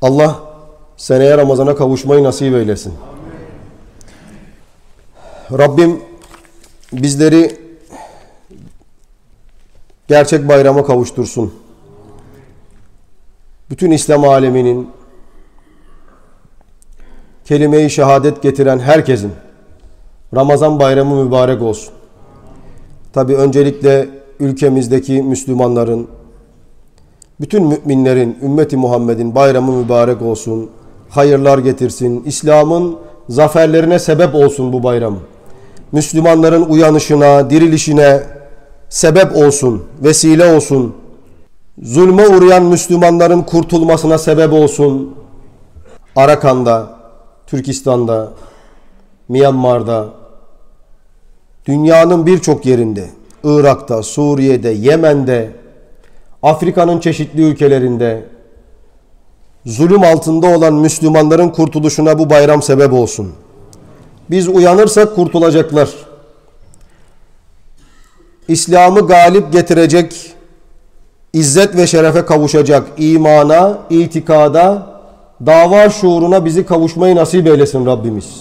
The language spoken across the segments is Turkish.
Allah seneye Ramazan'a kavuşmayı nasip eylesin. Rabbim bizleri gerçek bayrama kavuştursun. Bütün İslam aleminin kelime-i şehadet getiren herkesin Ramazan bayramı mübarek olsun. Tabi öncelikle ülkemizdeki Müslümanların, bütün müminlerin, ümmeti Muhammed'in bayramı mübarek olsun. Hayırlar getirsin. İslam'ın zaferlerine sebep olsun bu bayram. Müslümanların uyanışına, dirilişine sebep olsun, vesile olsun. Zulme uğrayan Müslümanların kurtulmasına sebep olsun. Arakan'da, Türkistan'da, Myanmar'da, dünyanın birçok yerinde, Irak'ta, Suriye'de, Yemen'de, Afrika'nın çeşitli ülkelerinde zulüm altında olan Müslümanların kurtuluşuna bu bayram sebep olsun. Biz uyanırsak kurtulacaklar. İslam'ı galip getirecek, izzet ve şerefe kavuşacak imana, itikada, dava şuuruna bizi kavuşmayı nasip eylesin Rabbimiz.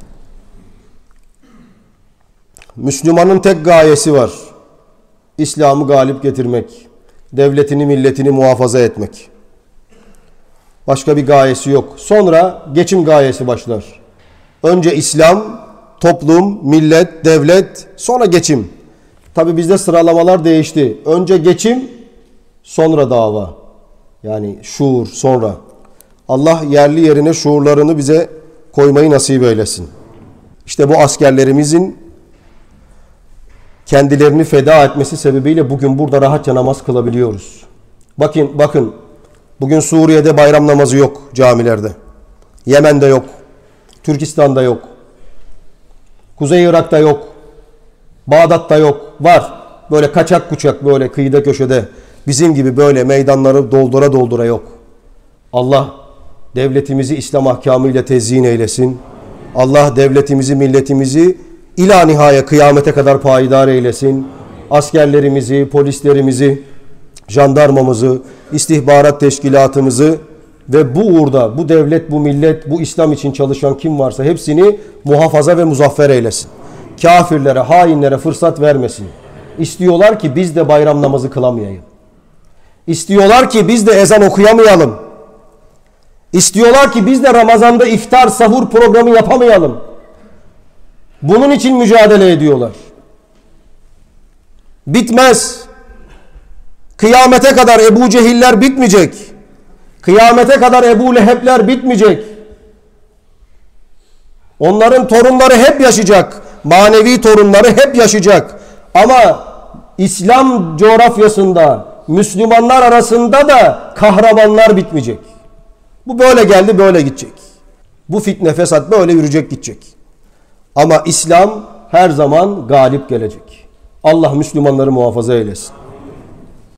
Müslümanın tek gayesi var. İslam'ı galip getirmek, devletini, milletini muhafaza etmek. Başka bir gayesi yok. Sonra geçim gayesi başlar. Önce İslam, toplum, millet, devlet, sonra geçim. Tabi bizde sıralamalar değişti. Önce geçim, sonra dava. Yani şuur, sonra. Allah yerli yerine şuurlarını bize koymayı nasip eylesin. İşte bu askerlerimizin kendilerini feda etmesi sebebiyle bugün burada rahatça namaz kılabiliyoruz. Bakın. Bugün Suriye'de bayram namazı yok camilerde. Yemen'de yok. Türkistan'da yok. Kuzey Irak'ta yok. Bağdat'ta yok. Var. Böyle kaçak kuçak, böyle kıyıda köşede bizim gibi böyle meydanları doldura doldura yok. Allah devletimizi İslam ahkamıyla tezyin eylesin. Allah devletimizi, milletimizi İlâ nihaya kıyamete kadar payidar eylesin. Askerlerimizi, polislerimizi, jandarmamızı, istihbarat teşkilatımızı ve bu uğurda, bu devlet, bu millet, bu İslam için çalışan kim varsa hepsini muhafaza ve muzaffer eylesin. Kafirlere, hainlere fırsat vermesin. İstiyorlar ki biz de bayram namazı kılamayalım. İstiyorlar ki biz de ezan okuyamayalım. İstiyorlar ki biz de Ramazan'da iftar, sahur programı yapamayalım. Bunun için mücadele ediyorlar. Bitmez. Kıyamete kadar Ebu Cehiller bitmeyecek. Kıyamete kadar Ebu Lehebler bitmeyecek. Onların torunları hep yaşayacak. Manevi torunları hep yaşayacak. Ama İslam coğrafyasında, Müslümanlar arasında da kahramanlar bitmeyecek. Bu böyle geldi, böyle gidecek. Bu fitne, fesat böyle yürüyecek, gidecek. Ama İslam her zaman galip gelecek. Allah Müslümanları muhafaza eylesin.